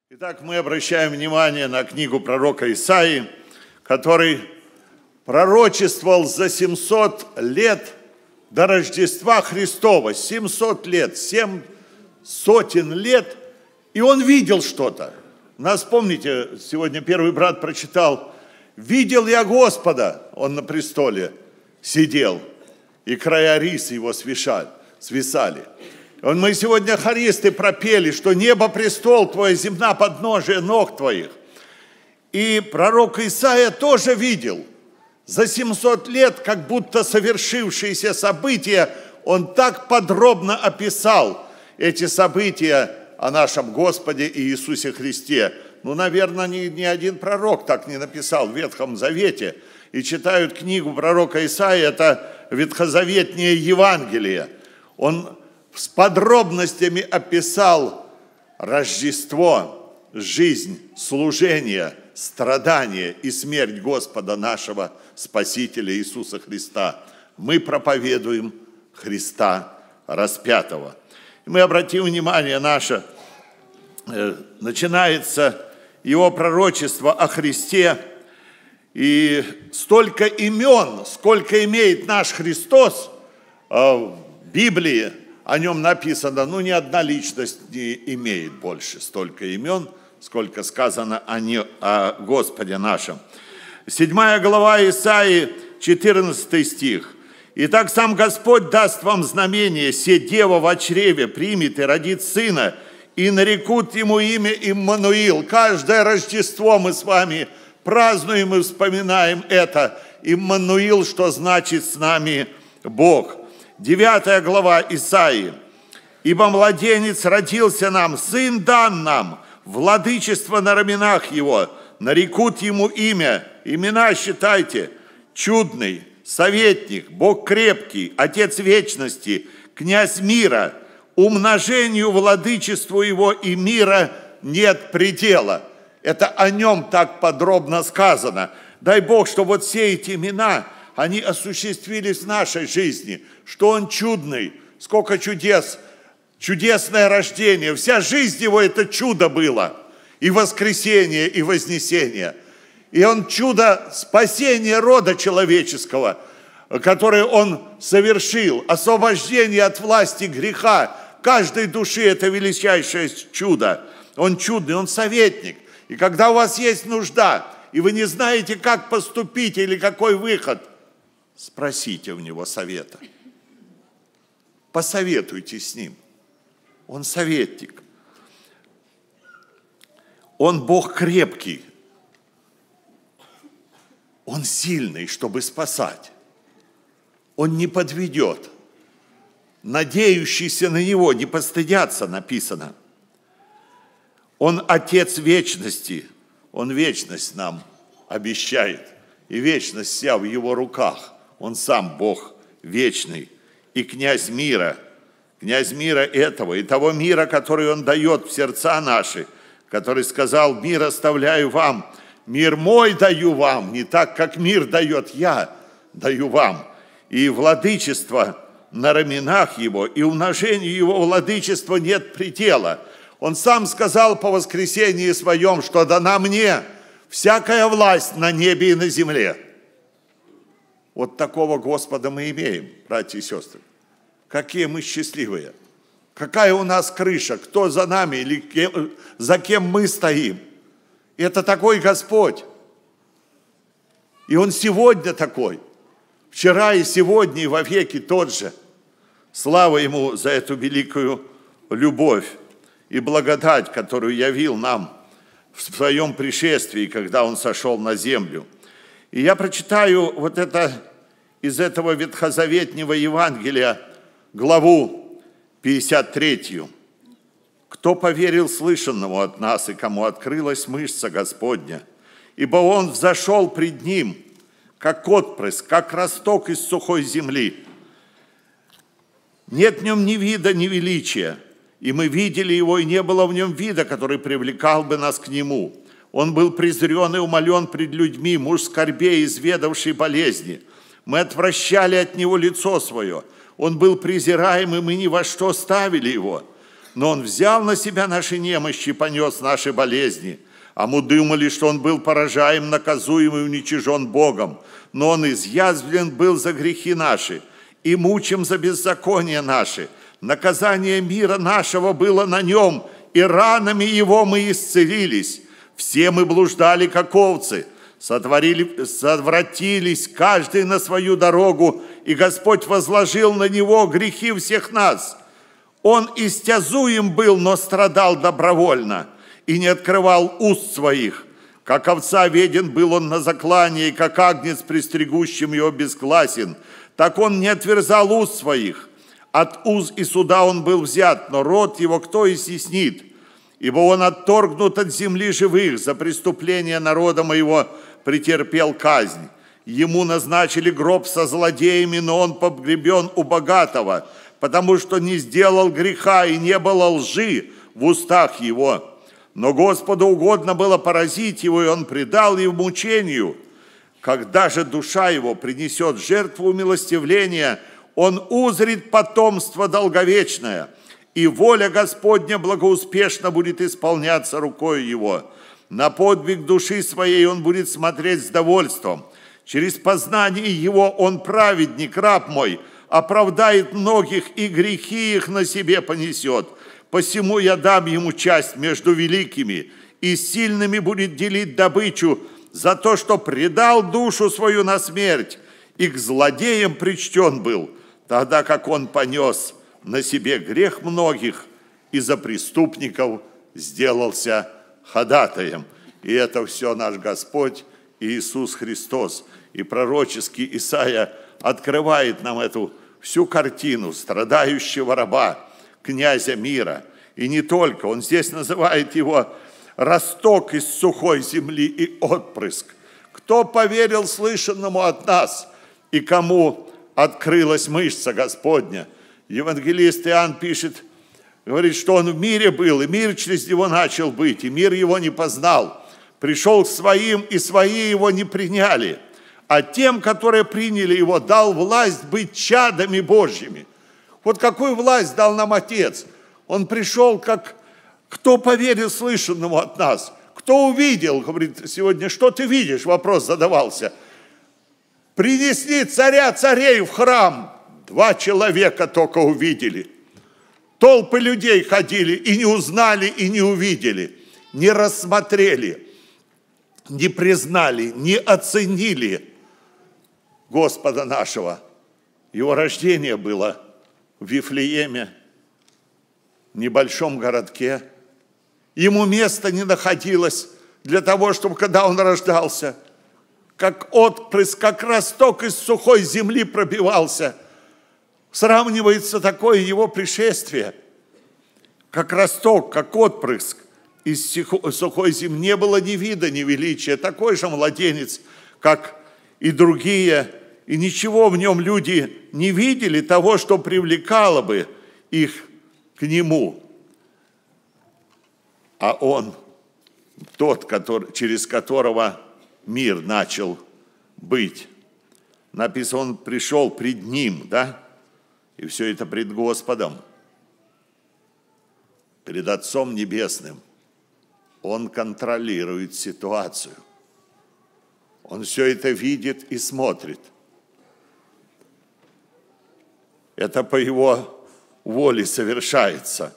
Итак, мы обращаем внимание на книгу пророка Исаии, который пророчествовал за 700 лет до Рождества Христова. 700 лет, 7 сотен лет, и он видел что-то. Нас, помните, сегодня первый брат прочитал: «Видел я Господа», он на престоле сидел, и края рис его свисали. Мы сегодня хористы пропели, что небо престол твой, земля подножие ног твоих. И пророк Исаия тоже видел за 700 лет, как будто совершившиеся события, он так подробно описал эти события о нашем Господе и Иисусе Христе. Наверное, ни один пророк так не написал в Ветхом Завете. И читают книгу пророка Исаии, это ветхозаветнее Евангелие. Он с подробностями описал Рождество, жизнь, служение, страдание и смерть Господа нашего Спасителя Иисуса Христа. Мы проповедуем Христа распятого. Мы обратим внимание наше, начинается его пророчество о Христе, и столько имен, сколько имеет наш Христос в Библии, о нем написано, ни одна личность не имеет больше столько имен, сколько сказано о Господе нашем. 7 глава Исаии, 14 стих. «Итак, сам Господь даст вам знамение, се дева во чреве примет и родит сына, и нарекут ему имя Иммануил». Каждое Рождество мы с вами празднуем и вспоминаем это. Иммануил, что значит «с нами Бог». 9 глава Исаии. «Ибо младенец родился нам, сын дан нам, владычество на раменах его, нарекут ему имя». Имена считайте: чудный, советник, Бог крепкий, Отец вечности, князь мира. Умножению владычеству его и мира нет предела. Это о нем так подробно сказано. Дай Бог, что вот все эти имена, они осуществились в нашей жизни, что он чудный, сколько чудес, чудесное рождение. Вся жизнь его это чудо было, и воскресение, и вознесение. И он чудо спасения рода человеческого, которое он совершил, освобождение от власти греха. Каждой души это величайшее чудо. Он чудный, он советник. И когда у вас есть нужда, и вы не знаете, как поступить или какой выход, спросите у него совета. Посоветуйтесь с ним. Он советник. Он Бог крепкий. Он сильный, чтобы спасать. Он не подведет. Надеющиеся на Него не постыдятся, написано. Он Отец вечности. Он вечность нам обещает. И вечность вся в Его руках. Он сам Бог вечный. И князь мира этого, и того мира, который Он дает в сердца наши, который сказал: «Мир оставляю вам, мир мой даю вам, не так, как мир дает, я даю вам». И владычество на раменах Его, и умножению Его владычества нет предела. Он сам сказал по воскресении Своем, что дана мне всякая власть на небе и на земле. Вот такого Господа мы имеем, братья и сестры. Какие мы счастливые. Какая у нас крыша, кто за нами или за кем мы стоим. Это такой Господь. И Он сегодня такой. Вчера и сегодня и вовеки тот же. Слава Ему за эту великую любовь и благодать, которую явил нам в Своем пришествии, когда Он сошел на землю. И я прочитаю вот это из этого ветхозаветнего Евангелия, главу 53. «Кто поверил слышанному от нас, и кому открылась мышца Господня? Ибо Он взошел пред Ним, как отпрыск, как росток из сухой земли. Нет в Нем ни вида, ни величия, и мы видели Его, и не было в Нем вида, который привлекал бы нас к Нему. Он был презрен и умолен пред людьми, муж скорбей, изведавший болезни. Мы отвращали от Него лицо Свое. Он был презираем, и мы ни во что ставили Его. но Он взял на себя наши немощи, понес наши болезни. А мы думали, что Он был поражаем, наказуем и уничижен Богом. Но Он изъязвлен был за грехи наши и мучим за беззакония наши. Наказание мира нашего было на Нем, и ранами Его мы исцелились. Все мы блуждали, как овцы, совратились каждый на свою дорогу, и Господь возложил на Него грехи всех нас. Он истязуем был, но страдал добровольно, и не открывал уст своих. Как овца веден был Он на заклание, и как агнец пристригущим его безгласен. Так Он не отверзал уст своих. От уз и суда Он был взят, но рот Его кто изъяснит? Ибо Он отторгнут от земли живых, за преступление народа моего претерпел казнь. Ему назначили гроб со злодеями, но Он погребен у богатого, потому что не сделал греха и не было лжи в устах Его. Но Господу угодно было поразить Его, и Он предал Его мучению. Когда же душа Его принесет жертву умилостивления, Он узрит потомство долговечное, и воля Господня благоуспешно будет исполняться рукой Его. На подвиг души своей Он будет смотреть с довольством. Через познание Его Он праведник, раб мой, оправдает многих, и грехи их на себе понесет. Посему я дам ему часть между великими, и сильными будет делить добычу за то, что предал душу свою на смерть, и к злодеям причтен был, тогда как он понес на себе грех многих, и за преступников сделался ходатаем. И это все наш Господь Иисус Христос. И пророческий Исаия открывает нам эту всю картину страдающего раба, князя мира. И не только, он здесь называет его росток из сухой земли и отпрыск. Кто поверил слышанному от нас, и кому открылась мышца Господня? Евангелист Иоанн пишет, говорит, что он в мире был, и мир через него начал быть, и мир его не познал. Пришел к своим, и свои его не приняли. А тем, которые приняли его, дал власть быть чадами Божьими. Вот какую власть дал нам Отец? Он пришел, как кто поверил слышанному от нас, кто увидел, говорит, сегодня, что ты видишь? Вопрос задавался. Принесли царя царей в храм. 2 человека только увидели. Толпы людей ходили и не узнали, и не увидели, не рассмотрели, не признали, не оценили Господа нашего. Его рождение было в Вифлееме, небольшом городке. Ему места не находилось для того, чтобы, когда он рождался, как отпрыск, как росток из сухой земли пробивался. Сравнивается такое его пришествие, как росток, как отпрыск из сухой земли. Не было ни вида, ни величия. Такой же младенец, как и другие. И ничего в нем люди не видели того, что привлекало бы их к нему. А он тот, через которого мир начал быть. Написано, он пришел пред ним, да? И все это пред Господом, перед Отцом Небесным. Он контролирует ситуацию. Он все это видит и смотрит. Это по Его воле совершается.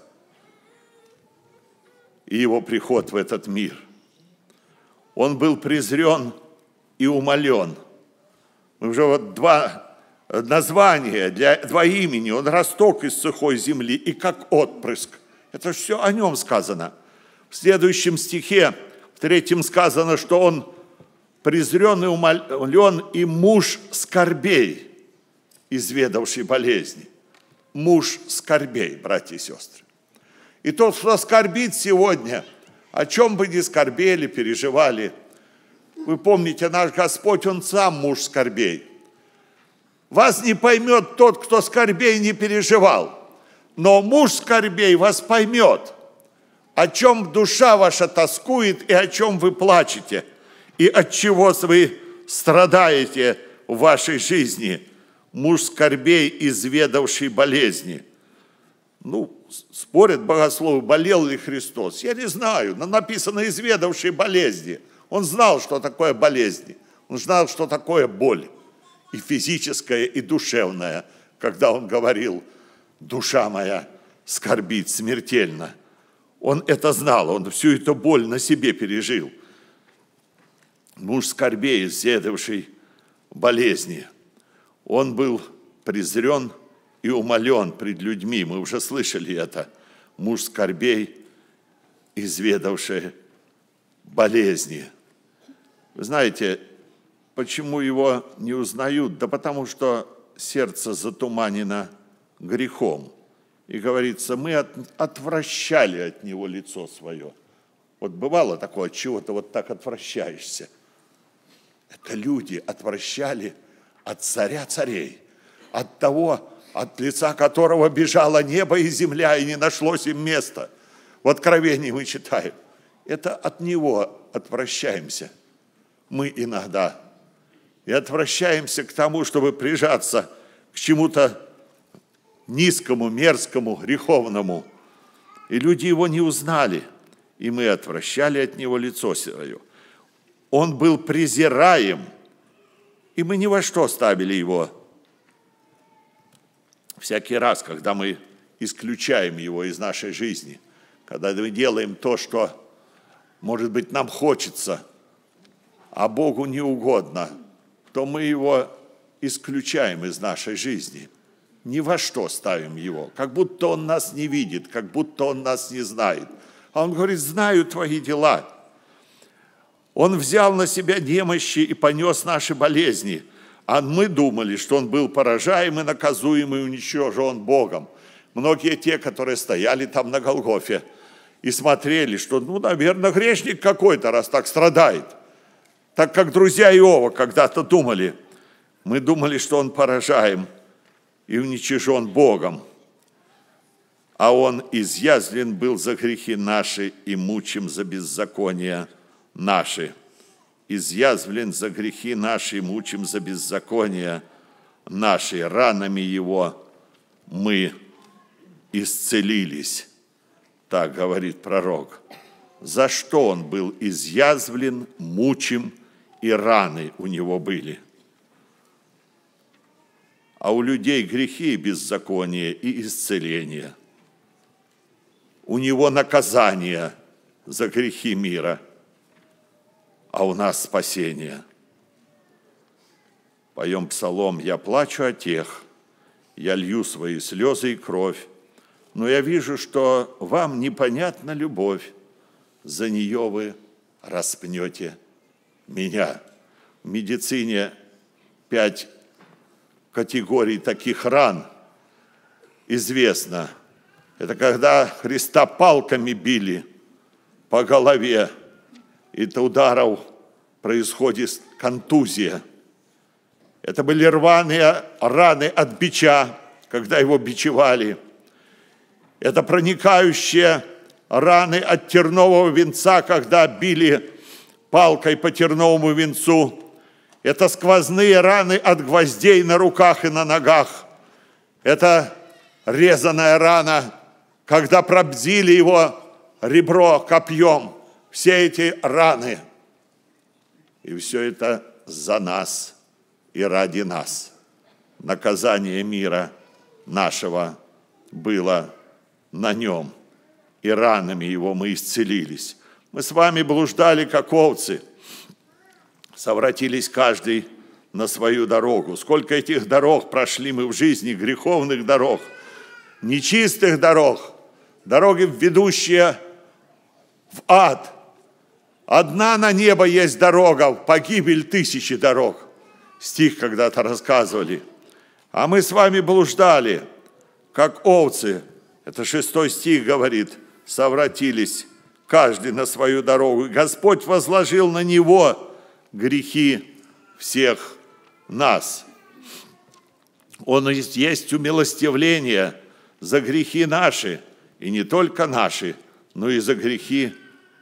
И Его приход в этот мир. Он был презрен и умолен. Мы уже вот 2 названия, 2 имени. Он росток из сухой земли и как отпрыск. Это все о нем сказано. В следующем стихе, в 3 сказано, что он презрен и умолен, и муж скорбей, изведавший болезни. Муж скорбей, братья и сестры. И тот, кто скорбит сегодня, о чем бы ни скорбели, переживали, вы помните, наш Господь, Он сам муж скорбей. Вас не поймет тот, кто скорбей не переживал, но муж скорбей вас поймет, о чем душа ваша тоскует и о чем вы плачете, и от чего вы страдаете в вашей жизни. Муж скорбей, изведавший болезни. спорят богословы, болел ли Христос. Я не знаю, но написано «изведавший болезни». Он знал, что такое болезни. Он знал, что такое боль. И физическая, и душевная. Когда он говорил: «Душа моя скорбит смертельно». Он это знал, он всю эту боль на себе пережил. Муж скорбей, изведавший болезни. Он был презрен и умолен пред людьми. Мы уже слышали это. Муж скорбей, изведавший болезни. Вы знаете, почему его не узнают? Да потому что сердце затуманено грехом. И говорится, мы отвращали от него лицо свое. Вот бывало такое, от чего-то вот так отвращаешься. Это люди отвращали от царя царей, от того, от лица которого бежало небо и земля, и не нашлось им места. В Откровении мы читаем. Это от него отвращаемся мы иногда. И отвращаемся к тому, чтобы прижаться к чему-то низкому, мерзкому, греховному. И люди его не узнали, и мы отвращали от него лицо свое. Он был презираем, и мы ни во что ставили его. Всякий раз, когда мы исключаем его из нашей жизни, когда мы делаем то, что, может быть, нам хочется, а Богу не угодно, то мы его исключаем из нашей жизни. Ни во что ставим его, как будто он нас не видит, как будто он нас не знает. А он говорит: знаю твои дела. Он взял на себя немощи и понес наши болезни. А мы думали, что он был поражаем и наказуем и уничтожен Богом. Многие те, которые стояли там на Голгофе и смотрели, что, наверное, грешник какой-то, раз так страдает. Так как друзья Иова когда-то думали. Мы думали, что он поражаем и уничижен Богом. А он изъязвлен был за грехи наши и мучим за беззакония наши. Изъязвлен за грехи наши и мучим за беззакония наши. Ранами его мы исцелились. Так говорит пророк. За что он был изъязвлен, мучим, и раны у него были? А у людей грехи и беззакония и исцеление. У него наказание за грехи мира, а у нас спасение. Поем псалом: «Я плачу о тех, я лью свои слезы и кровь, но я вижу, что вам непонятна любовь, за нее вы распнете меня». В медицине 5 категорий таких ран известно. Это когда Христа палками били по голове, и от ударов происходит контузия. Это были рваные раны от бича, когда его бичевали. Это проникающие раны от тернового венца, когда били палкой по терновому венцу. Это сквозные раны от гвоздей на руках и на ногах. Это резаная рана, когда пробзили его ребро копьем. Все эти раны. И все это за нас и ради нас. Наказание мира нашего было на нем. И ранами его мы исцелились. Мы с вами блуждали, как овцы. Совратились каждый на свою дорогу. Сколько этих дорог прошли мы в жизни, греховных дорог, нечистых дорог, дороги, ведущие в ад. Одна на небо есть дорога, в погибель 1000 дорог. Стих когда-то рассказывали. А мы с вами блуждали, как овцы. Это 6 стих говорит. Совратились каждый на свою дорогу. И Господь возложил на него грехи всех нас. Он есть умилостивление за грехи наши, и не только наши, но и за грехи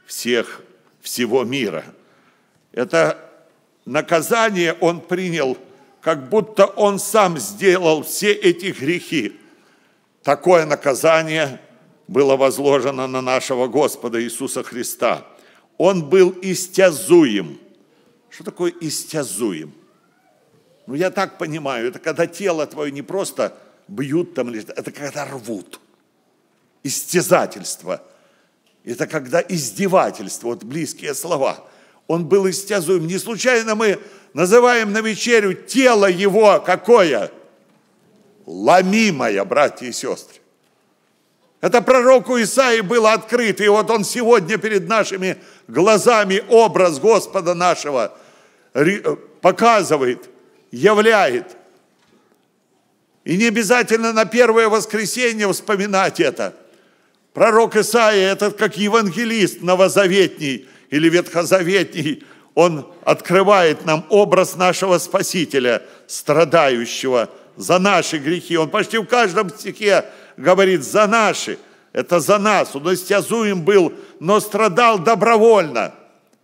всего мира. Это наказание он принял, как будто он сам сделал все эти грехи. Такое наказание было возложено на нашего Господа Иисуса Христа. Он был истязуем. Что такое истязуем? Ну, я так понимаю, это когда тело твое не просто бьют там, это когда рвут. Истязательство. Это когда издевательство, вот близкие слова. Он был истязуем. Не случайно мы называем на вечерю тело его какое? Ломимое, братья и сестры. Это пророку Исаии было открыто, и вот он сегодня перед нашими глазами образ Господа нашего показывает, являет. И не обязательно на первое воскресенье вспоминать это. Пророк Исаия, этот как евангелист новозаветний или ветхозаветний, он открывает нам образ нашего Спасителя, страдающего за наши грехи. Он почти в каждом стихе говорит «за наши». Это за нас. Он истязуем был, но страдал добровольно.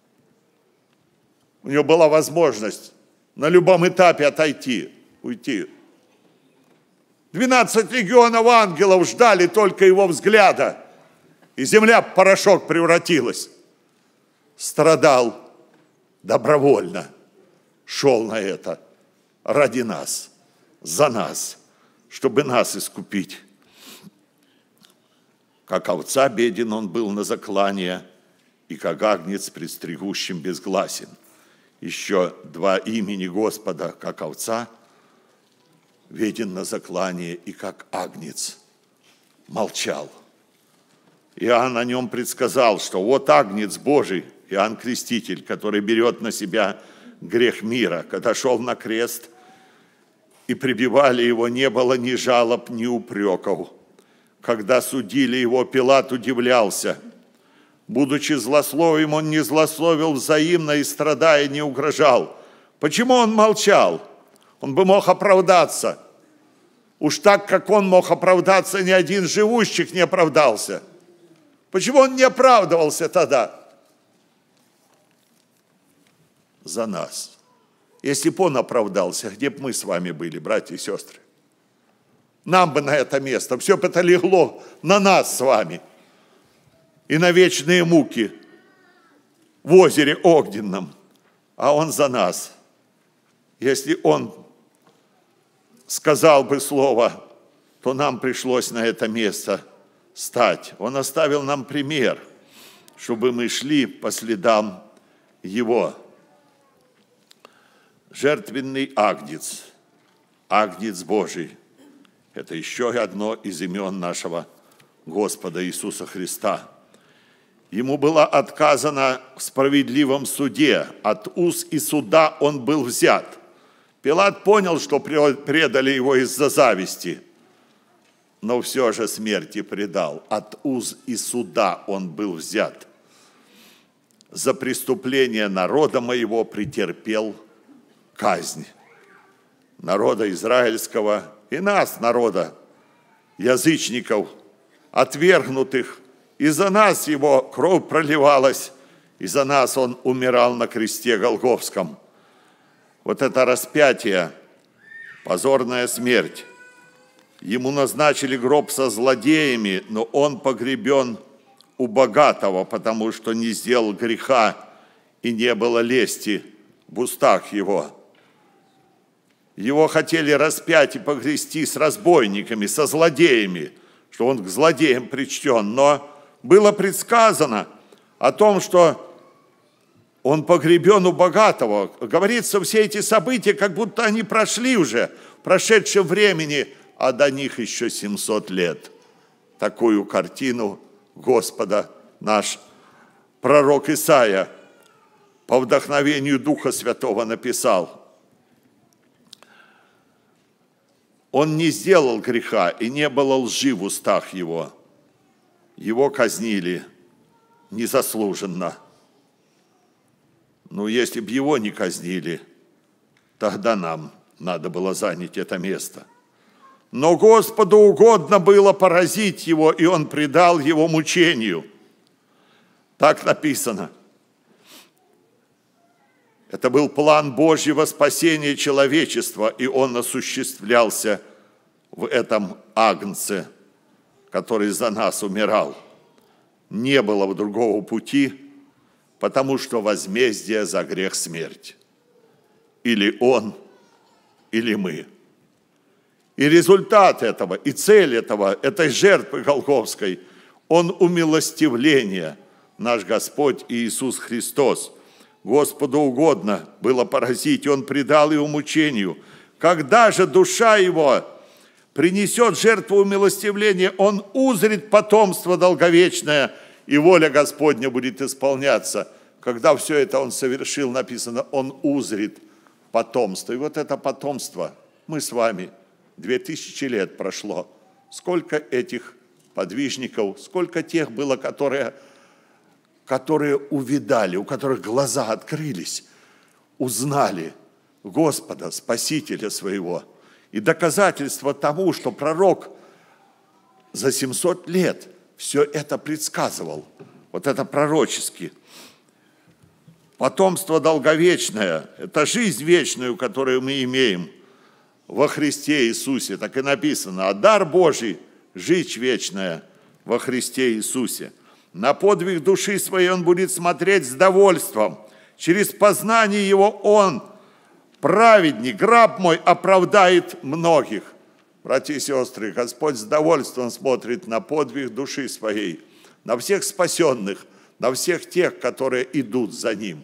У него была возможность на любом этапе отойти, уйти. 12 легионов ангелов ждали только его взгляда, и земля в порошок превратилась. Страдал добровольно, шел на это ради нас, за нас, чтобы нас искупить. Как овца беден он был на заклание, и как агнец пред стригущим безгласен. Еще два имени Господа, как овца, беден на заклание, и как агнец молчал. Иоанн о нем предсказал, что вот агнец Божий, Иоанн Креститель, который берет на себя грех мира. Когда шел на крест и прибивали его, не было ни жалоб, ни упреков. Когда судили его, Пилат удивлялся. Будучи злословием, он не злословил взаимно и, страдая, не угрожал. Почему он молчал? Он бы мог оправдаться. Уж так, как он мог оправдаться, ни один из живущих не оправдался. Почему он не оправдывался тогда? За нас. Если бы он оправдался, где бы мы с вами были, братья и сестры? Нам бы на это место. Все бы это легло на нас с вами. И на вечные муки в озере огненном. А он за нас. Если он сказал бы слово, то нам пришлось на это место стать. Он оставил нам пример, чтобы мы шли по следам его. Жертвенный агнец, агнец Божий. Это еще одно из имен нашего Господа Иисуса Христа. Ему было отказано в справедливом суде. От уз и суда он был взят. Пилат понял, что предали его из-за зависти, но все же смерти предал. От уз и суда он был взят. За преступление народа моего претерпел казнь. Народа израильского и нас, народа, язычников, отвергнутых. И за нас его кровь проливалась, и за нас он умирал на кресте Голгофском. Вот это распятие, позорная смерть. Ему назначили гроб со злодеями, но он погребен у богатого, потому что не сделал греха и не было лести в устах его. Его хотели распять и погрести с разбойниками, со злодеями, что он к злодеям причтен, но было предсказано о том, что он погребен у богатого. Говорится, все эти события, как будто они прошли уже в прошедшем времени, а до них еще 700 лет. Такую картину Господа наш пророк Исаия по вдохновению Духа Святого написал. Он не сделал греха, и не было лжи в устах его. Его казнили незаслуженно. Но если бы его не казнили, тогда нам надо было занять это место. Но Господу угодно было поразить его, и он предал его мучению. Так написано. Это был план Божьего спасения человечества, и он осуществлялся в этом агнце, который за нас умирал. Не было другого пути, потому что возмездие за грех смерть. Или Он, или мы. И результат этого, и цель этой жертвы Голгофской, Он умилостивление, наш Господь Иисус Христос. Господу угодно было поразить, и Он предал Его мучению. Когда же душа Его принесет жертву умилостивления, Он узрит потомство долговечное, и воля Господня будет исполняться. Когда все это Он совершил, написано, Он узрит потомство. И вот это потомство мы с вами, 2000 лет прошло. Сколько этих подвижников, сколько тех было, которые увидали, у которых глаза открылись, узнали Господа, Спасителя своего. И доказательство тому, что пророк за 700 лет все это предсказывал. Вот это пророчески. Потомство долговечное – это жизнь вечную, которую мы имеем во Христе Иисусе. Так и написано, а дар Божий – жизнь вечная во Христе Иисусе. На подвиг души своей Он будет смотреть с довольством. Через познание Его Он, праведник, раб мой, оправдает многих. Братья и сестры, Господь с довольством смотрит на подвиг души своей, на всех спасенных, на всех тех, которые идут за Ним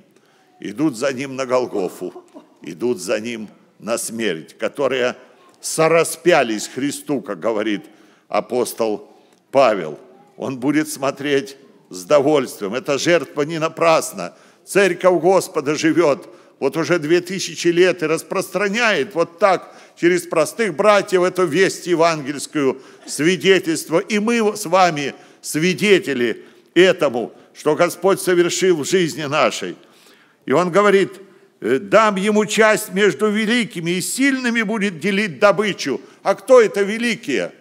на Голгофу, идут за Ним на смерть, которые сораспялись Христу, как говорит апостол Павел. Он будет смотреть с довольствием. Эта жертва не напрасна. Церковь Господа живет вот уже 2000 лет и распространяет вот так через простых братьев эту весть евангельскую, свидетельство. И мы с вами свидетели этому, что Господь совершил в жизни нашей. И Он говорит, дам ему часть между великими, и сильными будет делить добычу. А кто это великие?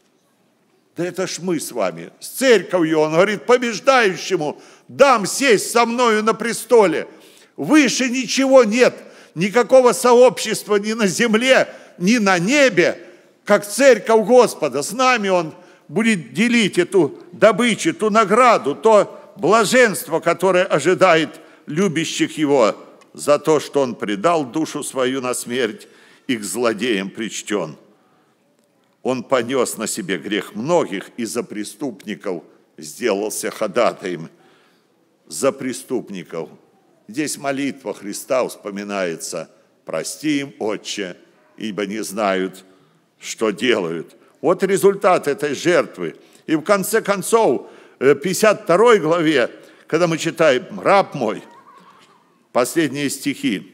Да это ж мы с вами, с церковью. Он говорит, побеждающему дам сесть со мною на престоле. Выше ничего нет, никакого сообщества ни на земле, ни на небе, как церковь Господа. С нами Он будет делить эту добычу, ту награду, то блаженство, которое ожидает любящих Его за то, что Он предал душу свою на смерть и к злодеям причтен. Он понес на себе грех многих и за преступников сделался ходатаем. За преступников. Здесь молитва Христа вспоминается. Прости им, Отче, ибо не знают, что делают. Вот результат этой жертвы. И в конце концов, в 52 главе, когда мы читаем «Раб мой», последние стихи,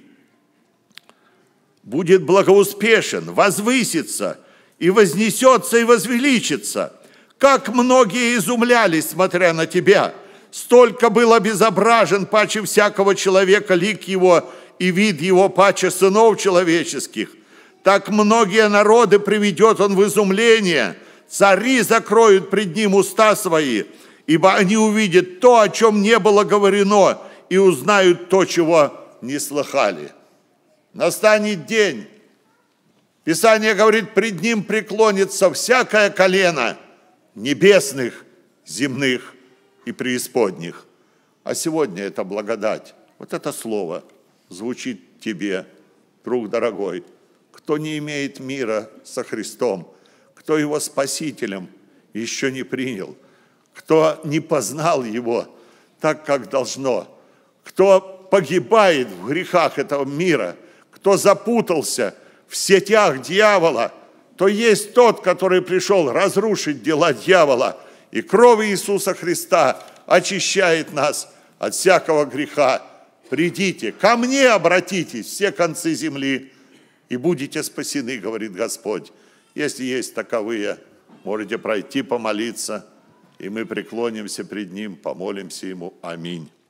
«будет благоуспешен, возвысится, и вознесется, и возвеличится. Как многие изумлялись, смотря на тебя, столько был обезображен паче всякого человека лик его и вид его паче сынов человеческих. Так многие народы приведет он в изумление, цари закроют пред ним уста свои, ибо они увидят то, о чем не было говорено, и узнают то, чего не слыхали». Настанет день, Писание говорит, пред ним преклонится всякое колено небесных, земных и преисподних. А сегодня это благодать. Вот это слово звучит тебе, друг дорогой. Кто не имеет мира со Христом, кто Его Спасителем еще не принял, кто не познал Его так, как должно, кто погибает в грехах этого мира, кто запутался в сетях дьявола, то есть тот, который пришел разрушить дела дьявола. И кровь Иисуса Христа очищает нас от всякого греха. Придите, ко мне обратитесь, все концы земли, и будете спасены, говорит Господь. Если есть таковые, можете пройти помолиться, и мы преклонимся пред Ним, помолимся Ему. Аминь.